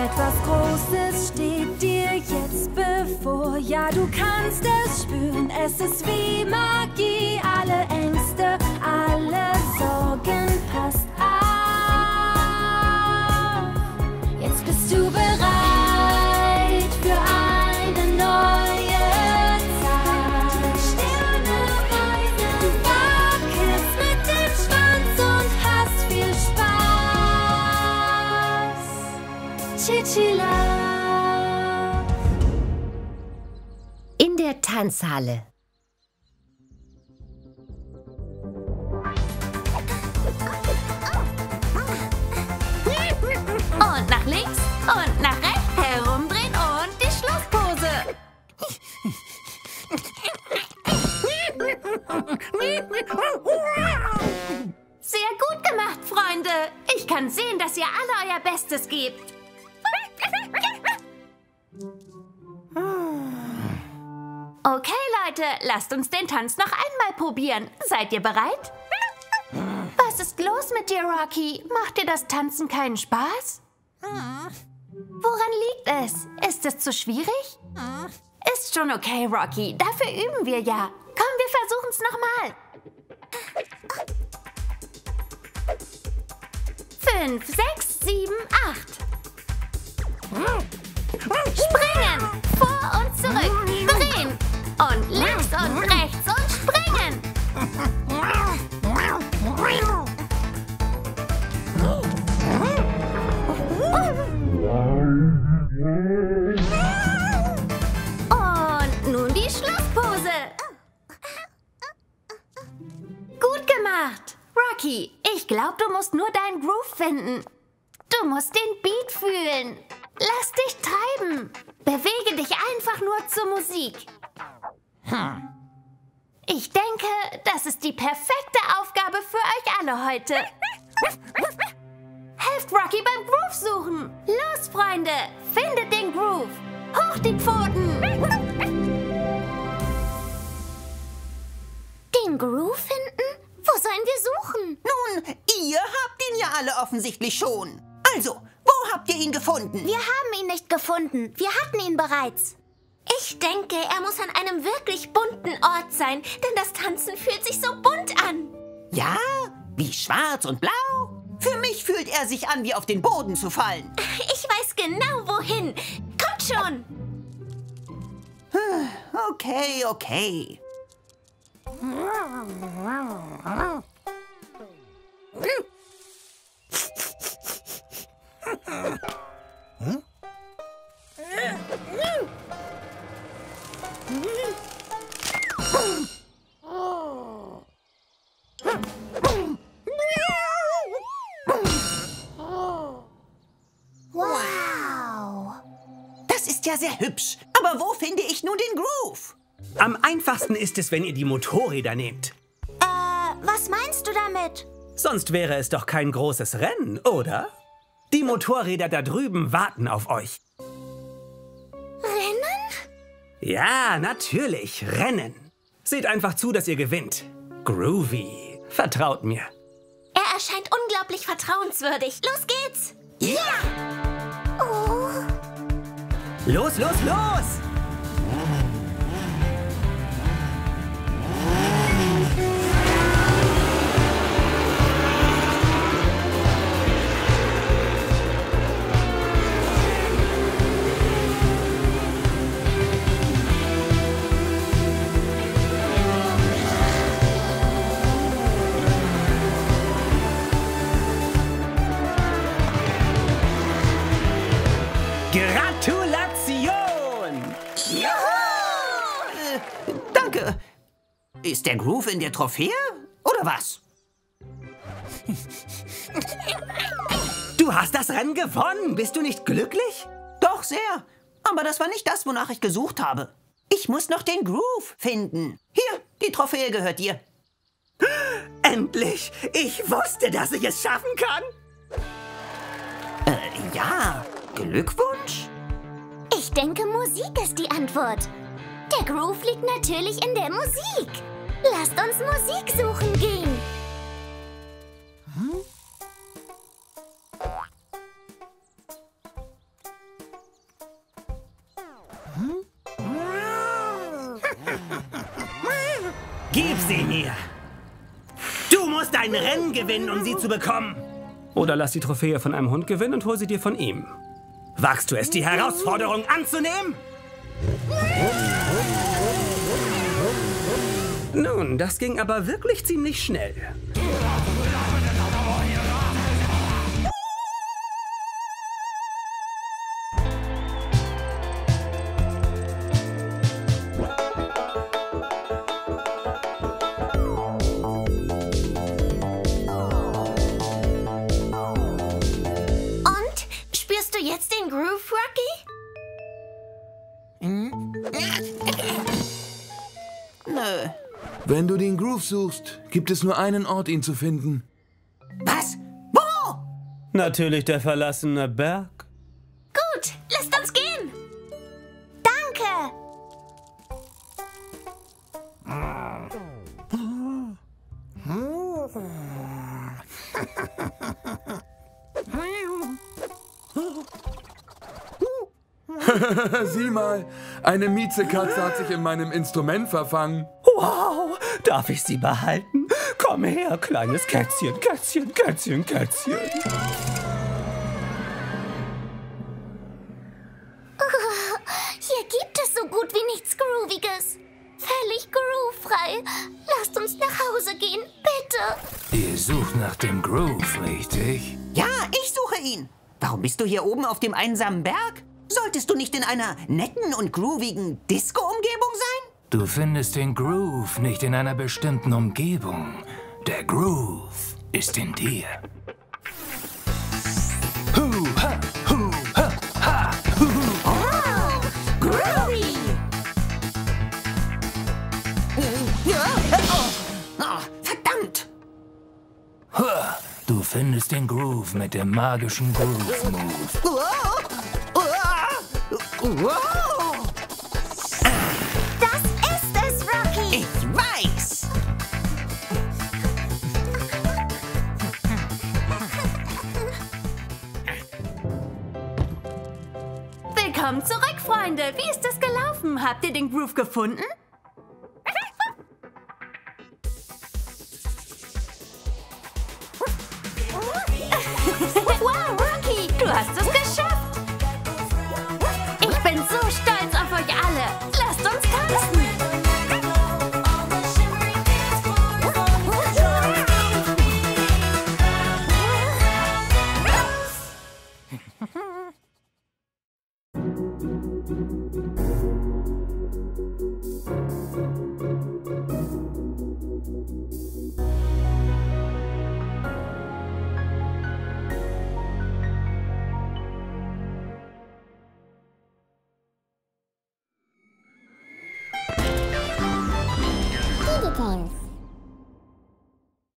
Etwas Großes steht dir jetzt bevor. Ja, du kannst es spüren, es ist wie Magie. Alle Ängste, alle Sorgen, passt auf. Jetzt bist du bereit für eine neue Zeit. Sterne weisen, du wackelst mit dem Schwanz und hast viel Spaß. Cicila. In der Tanzhalle. Und nach links und nach rechts, herumdrehen und die Schlusspose. Sehr gut gemacht, Freunde. Ich kann sehen, dass ihr alle euer Bestes gebt. Okay, Leute, lasst uns den Tanz noch einmal probieren. Seid ihr bereit? Was ist los mit dir, Rocky? Macht dir das Tanzen keinen Spaß? Woran liegt es? Ist es zu schwierig? Ist schon okay, Rocky. Dafür üben wir ja. Komm, wir versuchen es nochmal. 5, 6, 7, 8. Springen. Vor und zurück. Drehen. Und links und rechts und springen. Und nun die Schlusspose. Gut gemacht. Rocky, ich glaube, du musst nur deinen Groove finden. Du musst den Beat fühlen. Lass dich treiben. Bewege dich einfach nur zur Musik. Ich denke, das ist die perfekte Aufgabe für euch alle heute. Helft Rocky beim Groove suchen. Los, Freunde, findet den Groove. Hoch die Pfoten. Den Groove finden? Wo sollen wir suchen? Nun, ihr habt ihn ja alle offensichtlich schon. Also, wo habt ihr ihn gefunden? Wir haben ihn nicht gefunden. Wir hatten ihn bereits. Ich denke, er muss an einem wirklich bunten Ort sein, denn das Tanzen fühlt sich so bunt an. Ja? Wie schwarz und blau? Für mich fühlt er sich an, wie auf den Boden zu fallen. Ich weiß genau, wohin. Kommt schon. Okay, okay. Wow. Das ist ja sehr hübsch. Aber wo finde ich nun den Groove? Am einfachsten ist es, wenn ihr die Motorräder nehmt. Was meinst du damit? Sonst wäre es doch kein großes Rennen, oder? Die Motorräder da drüben warten auf euch. Rennen? Ja, natürlich, Rennen. Seht einfach zu, dass ihr gewinnt. Groovy, vertraut mir. Er erscheint unglaublich vertrauenswürdig. Los geht's! Ja! Oh. Los, los, los! Gratulation! Juhu! Danke. Ist der Groove in der Trophäe? Oder was? Du hast das Rennen gewonnen. Bist du nicht glücklich? Doch, sehr. Aber das war nicht das, wonach ich gesucht habe. Ich muss noch den Groove finden. Hier, die Trophäe gehört dir. Endlich! Ich wusste, dass ich es schaffen kann. Ja. Glückwunsch? Ich denke, Musik ist die Antwort. Der Groove liegt natürlich in der Musik. Lasst uns Musik suchen gehen. Gib sie mir! Du musst ein Rennen gewinnen, um sie zu bekommen! Oder lass die Trophäe von einem Hund gewinnen und hol sie dir von ihm. Wagst du es, die Herausforderung anzunehmen? Nun, das ging aber wirklich ziemlich schnell. Und? Spürst du jetzt den Groove, Rocky? Nö. Wenn du den Groove suchst, gibt es nur einen Ort, ihn zu finden. Was? Wo? Natürlich der verlassene Berg. Gut, lasst uns gehen. Danke. Sieh mal, eine Miezekatze hat sich in meinem Instrument verfangen. Wow, darf ich sie behalten? Komm her, kleines Kätzchen, Kätzchen, Kätzchen, Kätzchen. Hier gibt es so gut wie nichts Grooviges. Völlig groovefrei. Lasst uns nach Hause gehen, bitte. Ihr sucht nach dem Groove, richtig? Ja, ich suche ihn. Warum bist du hier oben auf dem einsamen Berg? Solltest du nicht in einer netten und groovigen Disco-Umgebung sein? Du findest den Groove nicht in einer bestimmten Umgebung. Der Groove ist in dir. Hu, ha, hu, ha, ha, hu, hu. Oh, groovy. Oh, verdammt! Ha, du findest den Groove mit dem magischen Groove Move. Das ist es, Rocky. Ich weiß! Willkommen zurück, Freunde. Wie ist es gelaufen? Habt ihr den Groove gefunden? Wow, Rocky, du hast es geschafft. Ich bin so stolz auf euch alle. Lasst uns tanzen. Dance.